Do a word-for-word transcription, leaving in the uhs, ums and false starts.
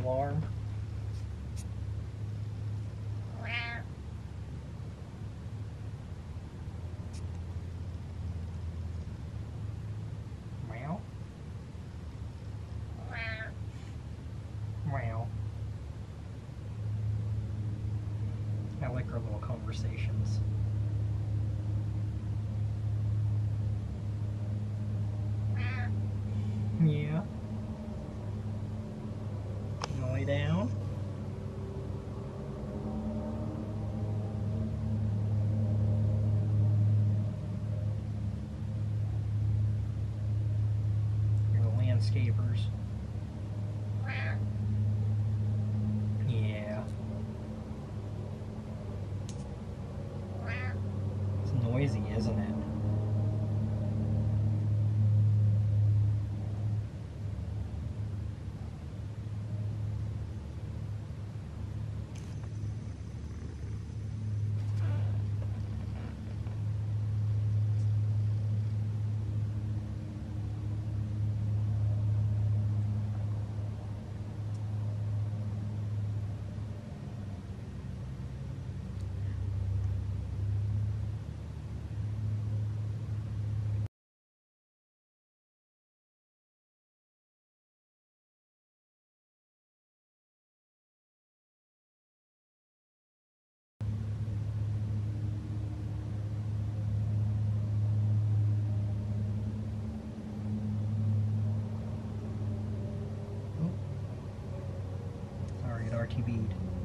alarm. Meow. Meow. I like our little conversations. Yeah. You wanna lay down? You're the landscapers. Yeah. It's noisy, isn't it? Sorry, it R T B'd.